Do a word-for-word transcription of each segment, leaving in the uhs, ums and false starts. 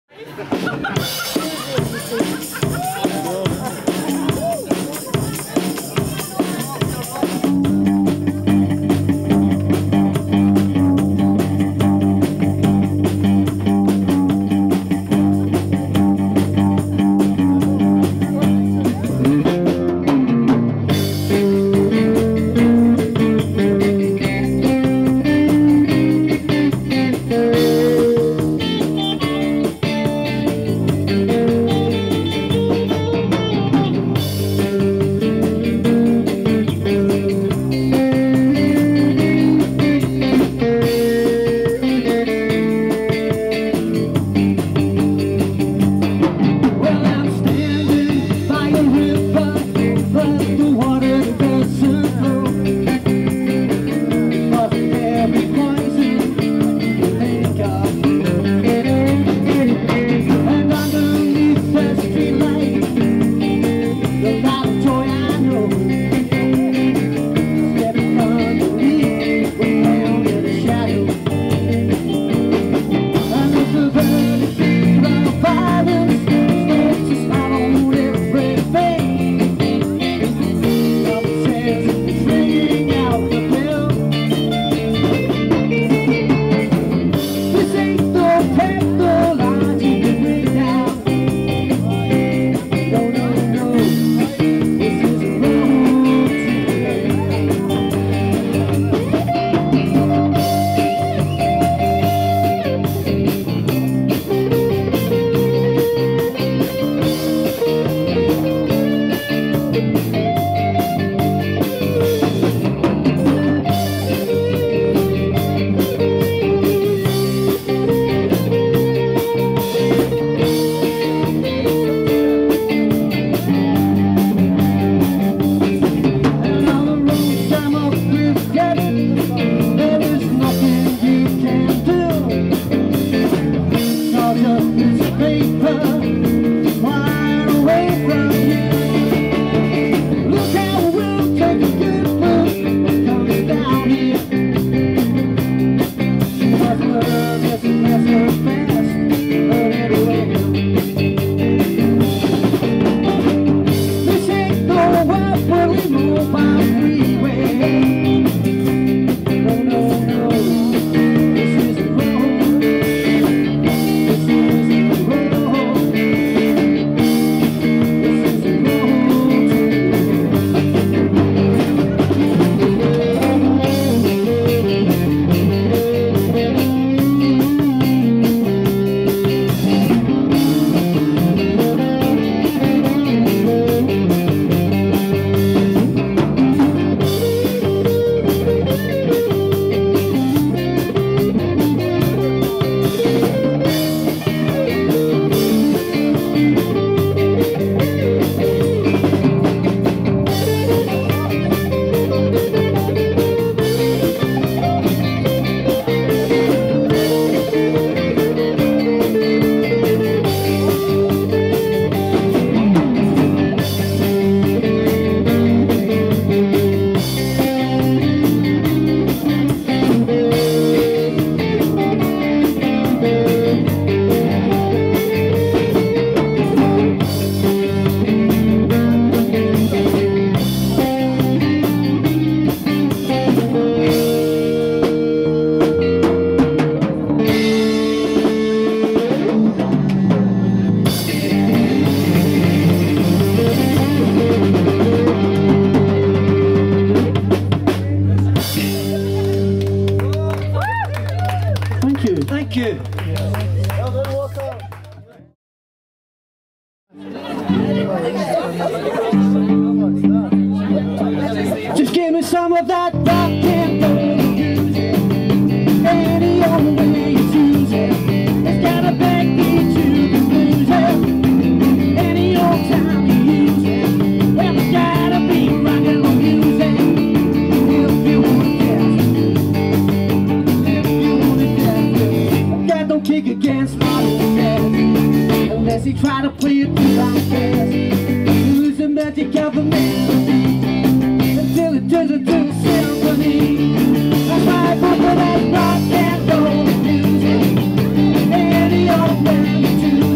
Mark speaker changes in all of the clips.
Speaker 1: Just give me some of that rock and roll music. Any old way you choose it. It's got a backbeat to the music. Any old time you use it. Well, it's gotta be rock and roll music. If you wanna dance, if you wanna dance, God don't kick against modern jazz unless he try to play it too loud fast. Lose the magic of the melody until it turns into a symphony. That's why I put that rock and roll music. Any old way you choose.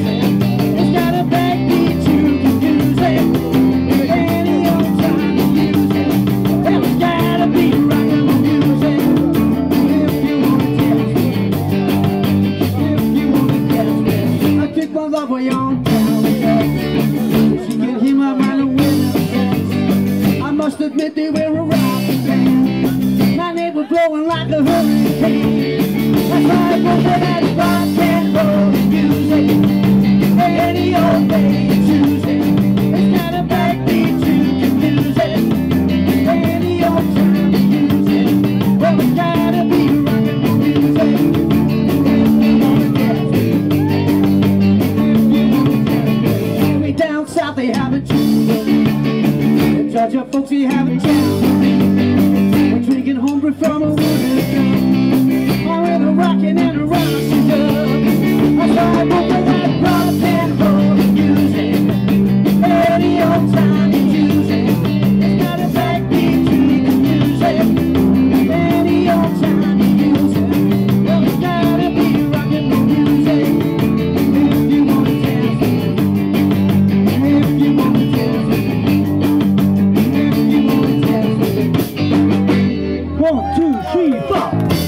Speaker 1: admit they were a rockin' band. My name was blowing like a hurricane. That's why I wrote that rock and roll music. Any old way you choose it. It's got a backbeat you can use it. Any old time you use it. Well, it's gotta be rock and roll music. If you wanna dance it. If you wanna dance it. Way down south they have a tune. In Georgia folks they have a chance. We're drinking homebrew from a wooden gun. Or in a rockin' and a rockin' dub. That's why I wrote for that rock and roll music. Any old time you choose it. It's got a backbeat you can use it. Any old time you use it. Well, it's gotta be rock and roll music. If you wanna dance it. If you wanna dance it. If you wanna dance it. One, two, three, four.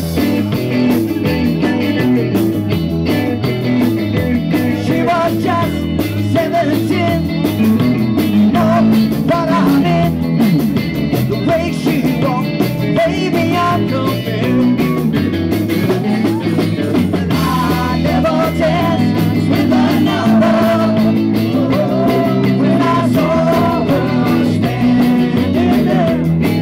Speaker 1: She was just seventeen. Know what I mean? The way she walked, baby, I'm confused. I never danced with another. When I saw her standing there,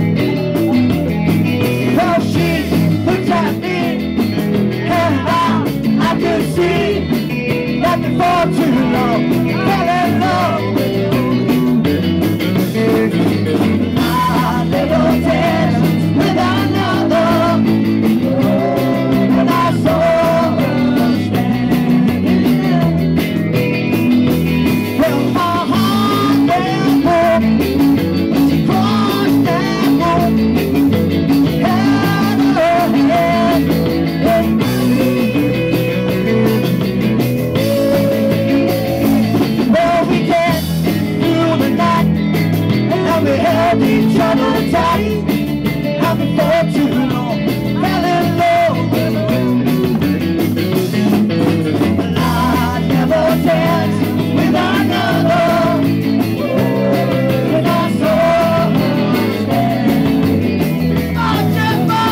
Speaker 1: well, she looked at me, and I, I could see that before too long, fell in love with you. I never danced with another. When I saw her standing there, well, my heart went warm. She crossed that road, had her hand in well, we danced through the night, and we held each other tight. And before too long, fell in love with her. I never danced with another. When I saw her standing, oh, Jimbo!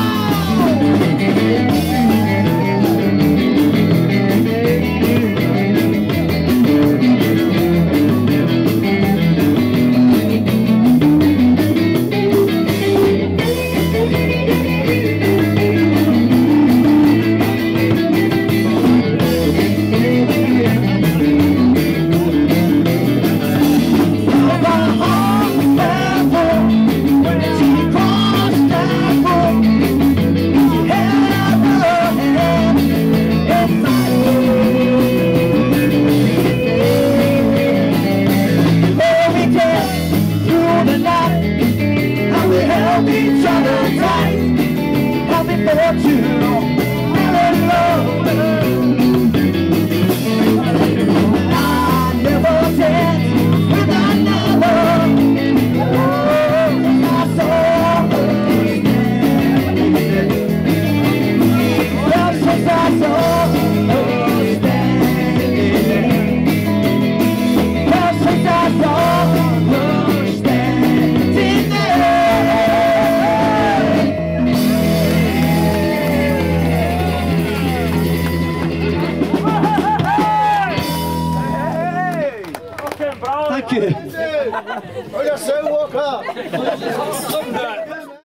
Speaker 1: Each other tight, and before too long, fell in love with her. I never danced with another. Oh, I saw her standing. Well, since I saw her standing. Well, since I saw her standing there.
Speaker 2: Thank you.
Speaker 3: Olha só o